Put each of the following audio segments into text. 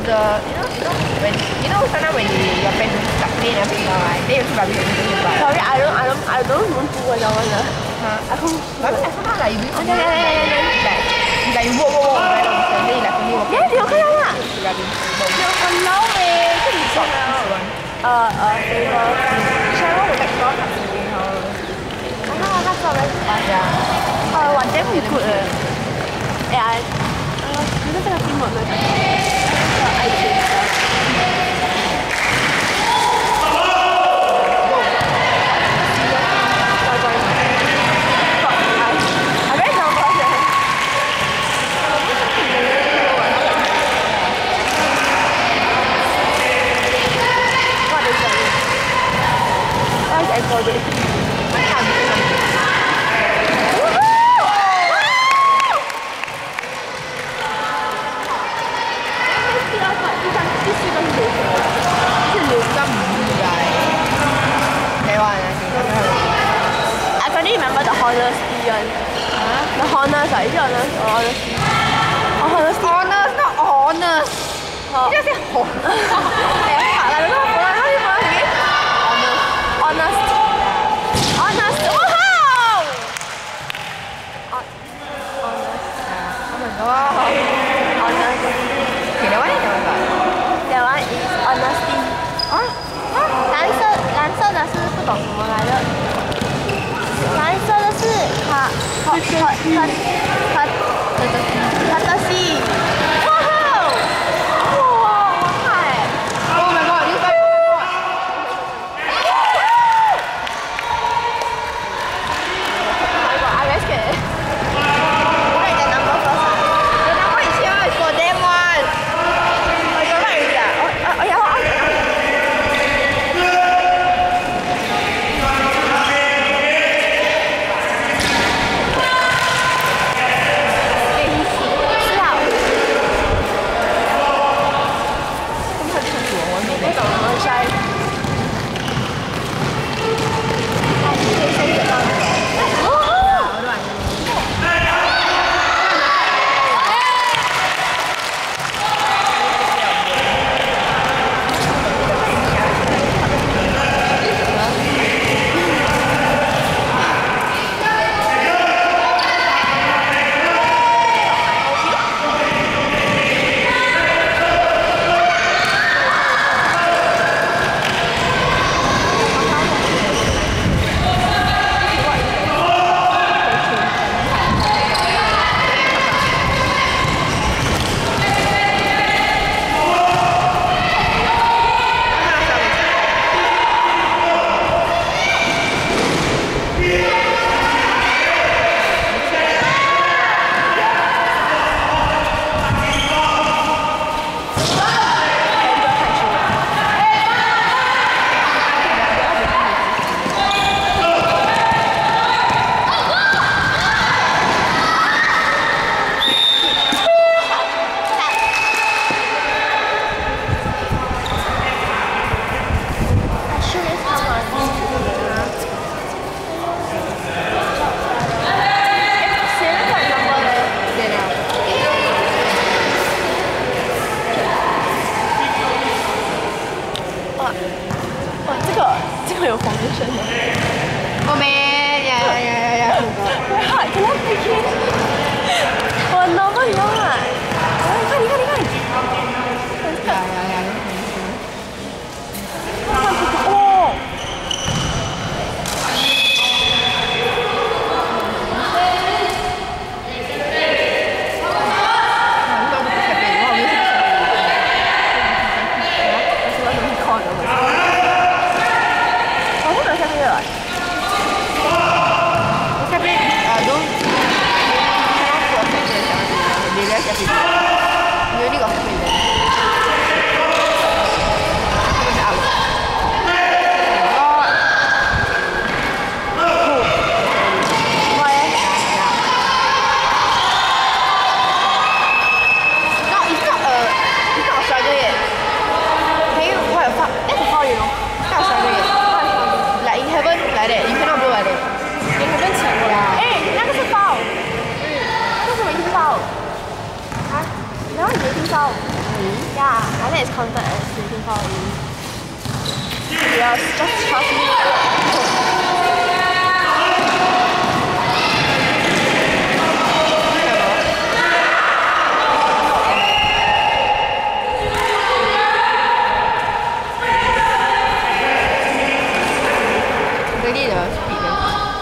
the sometimes when your pen stuck in everything right, then you keep rubbing it. Sorry, I don't want to go down one. I can't. Sometimes like you do like you walk very long distance, then you like only walk. Yeah, 你有看到吗？ rubbing. 有很老诶，这里爽啊！对咯。 以前我會得咗十年後。他做咩事啊？ 或者唔 good 啊。你覺得這個節目咪個愛情嘅？The honors, is it honors or honesty? Honors, not honors. You just say honors. How do you pronounce it? Honest. Honest. Wow! Honest. Oh my god. Honest. Okay, that one is That one is honesty. 蓝色的是不懂什么来的。蓝色的是courtesy。哇！我看 Oh my god, you guys. I'm very scared. Write the number first. The number is here, it's for them one. I got write already ah. Oh yeah. Yeah, I think it's counted as waiting for you. Yes, just trust me. Really the speed then.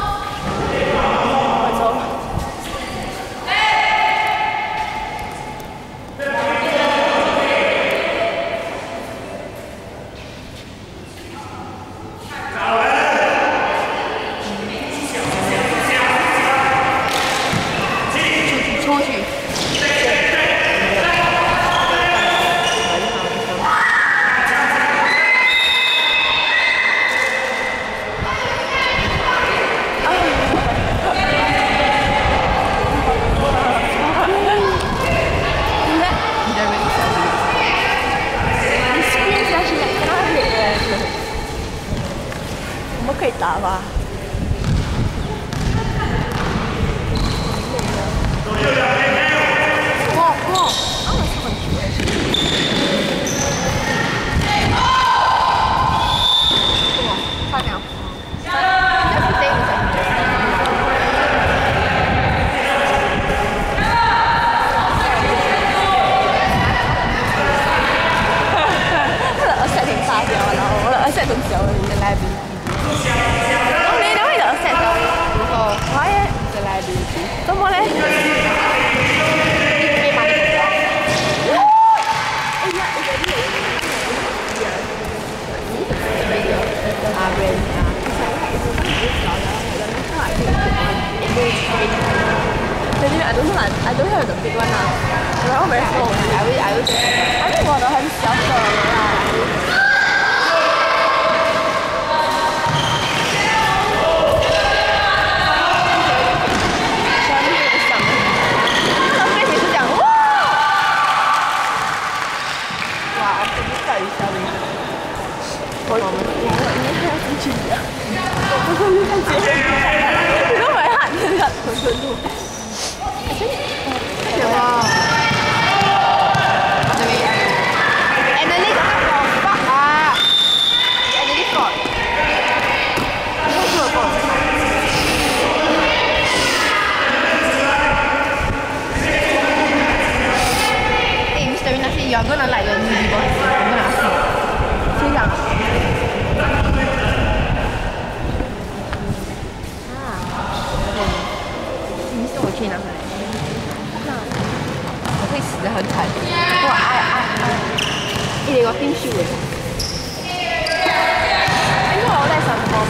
可以打吧？哇！啊，超很绝！哇，差点！我的耳塞挺大条，然後我的耳塞挺小的，你的來賓。 怎麼咧？I don't have the big one now. They're all very small. I think 我的很小個啦。 我你还要出去呀？我不是看节目，你都没喊你了，我真的。什么？Emily got the fuck 啊 ！Emily got。你做什么？哎 ，Mr. Nasi, you're gonna like your new boss. I'm gonna ask you. 谁讲？ 我去拿回来。我会死得很惨。哇你哋個邊燒嚟？應該我都係上課。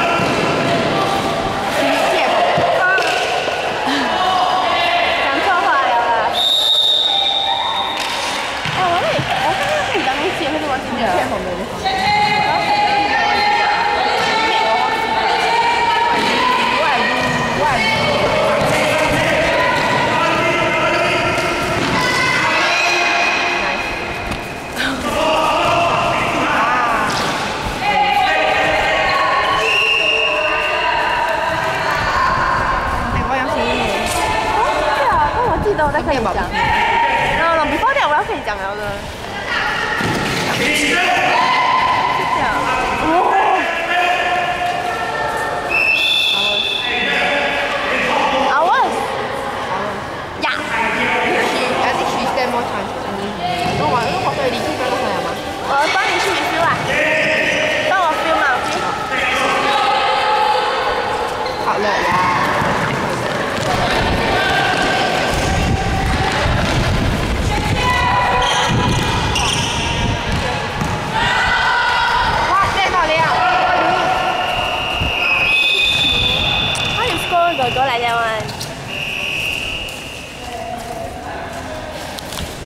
講錯話了啦！哎，我剛剛可以當東西，或者我今天缺紅的地方。 我再可以講，然後 before that 我要可以講了的。是這樣。哦。Hours。呀。I think she stand more chance. 我學對你這個都可以嗎？我幫你去 feel 啊。幫我 feel 嘛 ，feel。好了呀。 哥哥来两碗。